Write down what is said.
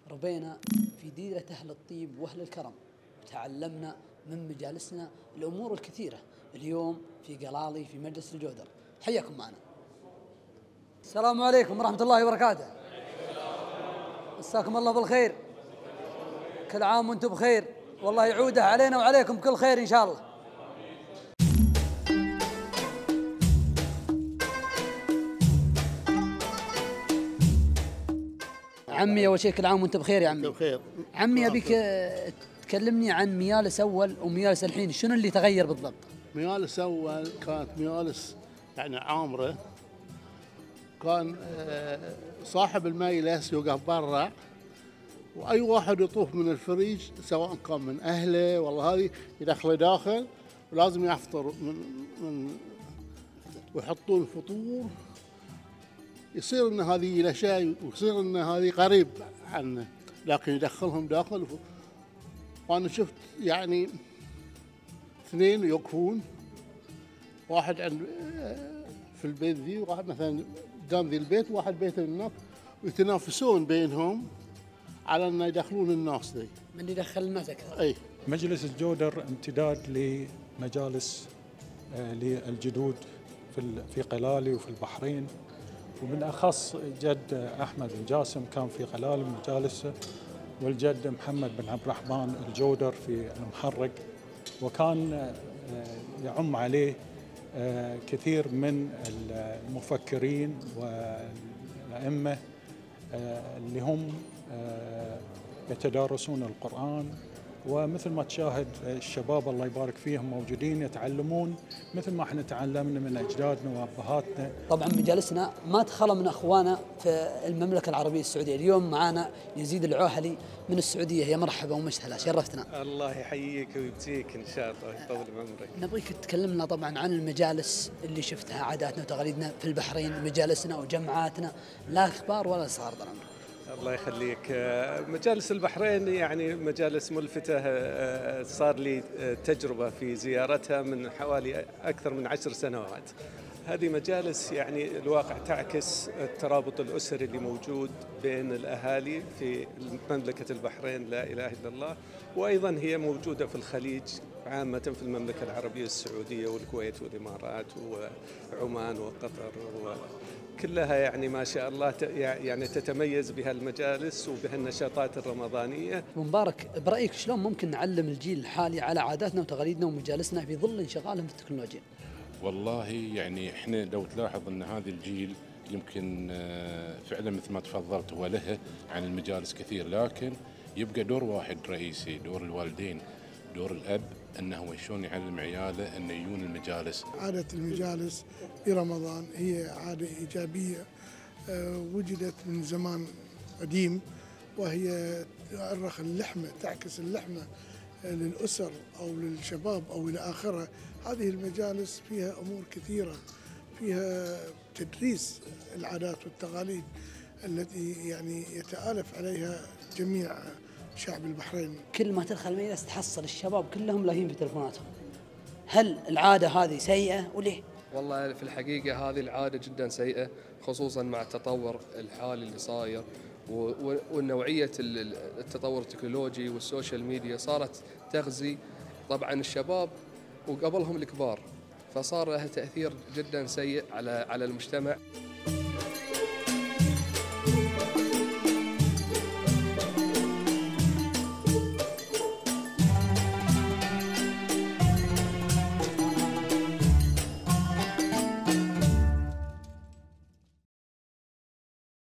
ربينا في ديرة أهل الطيب وأهل الكرم، وتعلمنا من مجالسنا الأمور الكثيرة. اليوم في قلالي في مجلس الجودر، حياكم معنا. السلام عليكم ورحمة الله وبركاته. مساكم الله بالخير، كل عام وانتم بخير، والله يعوده علينا وعليكم كل خير إن شاء الله. عمي أول شيء كل عام وانت بخير يا عمي. بخير. عمي أبيك تكلمني عن ميالس أول وميالس الحين، شنو اللي تغير بالضبط؟ ميالس أول كانت ميالس يعني عامرة، كان صاحب الميلس يوقف برا وأي واحد يطوف من الفريج سواء كان من أهله والله هذه يدخله داخل ولازم يفطر من ويحطون فطور، يصير ان هذه له شيء ويصير ان هذه قريب عنه، لكن يدخلهم داخل. وانا شفت يعني اثنين يوقفون، واحد عند في البيت ذي وواحد مثلا قدام ذي البيت وواحد بيته هناك، ويتنافسون بينهم على ان يدخلون الناس ذي. من يدخل الناس اكثر. اي مجلس الجودر امتداد لمجالس للجدود في قلالي وفي البحرين، ومن أخص جد أحمد بن جاسم كان في قلالي مجالسه، والجد محمد بن عبد الرحمن الجودر في المحرق، وكان يعم عليه كثير من المفكرين والأئمة اللي هم يتدارسون القرآن، ومثل ما تشاهد الشباب الله يبارك فيهم موجودين يتعلمون مثل ما احنا تعلمنا من اجدادنا وابهاتنا. طبعا مجالسنا ما تخلى من اخوانا في المملكه العربيه السعوديه. اليوم معنا يزيد العوهلي من السعوديه، يا مرحبا ومسهلا، شرفتنا. الله يحييك ويبتيك ان شاء الله ويطول بعمرك. نبغيك تكلمنا طبعا عن المجالس اللي شفتها، عاداتنا وتقاليدنا في البحرين، مجالسنا وجمعاتنا، لا اخبار ولا صغار طال عمرك. الله يخليك. مجالس البحرين يعني مجالس ملفتة، صار لي تجربة في زيارتها من حوالي أكثر من 10 سنوات. هذه مجالس يعني الواقع تعكس الترابط الأسري اللي موجود بين الأهالي في مملكة البحرين، لا إله إلا الله، وأيضا هي موجودة في الخليج عامة، في المملكة العربية السعودية والكويت والإمارات وعمان وقطر كلها يعني ما شاء الله يعني تتميز بها المجالس وبها النشاطات الرمضانية. مبارك، برأيك شلون ممكن نعلم الجيل الحالي على عاداتنا وتقاليدنا ومجالسنا في ظل انشغالهم في التكنولوجيا؟ والله يعني احنا لو تلاحظ ان هذا الجيل يمكن فعلا مثل ما تفضلت هو له عن المجالس كثير، لكن يبقى دور واحد رئيسي، دور الوالدين، دور الأب، أنه شلون يعلم عياله أن يجون المجالس. عادة المجالس في رمضان هي عادة إيجابية وجدت من زمان قديم، وهي تؤرخ اللحمة، تعكس اللحمة للأسر أو للشباب أو إلى آخره. هذه المجالس فيها أمور كثيرة، فيها تدريس العادات والتقاليد التي يعني يتآلف عليها جميع شعب البحرين. كل ما تدخل المجلس تحصل الشباب كلهم لاهين بتلفوناتهم. هل العادة هذه سيئة وليه؟ والله في الحقيقة هذه العادة جدا سيئة، خصوصا مع التطور الحالي اللي صاير والنوعية التطور التكنولوجي والسوشيال ميديا صارت تغزي طبعا الشباب وقبلهم الكبار، فصار لها تأثير جدا سيء على المجتمع.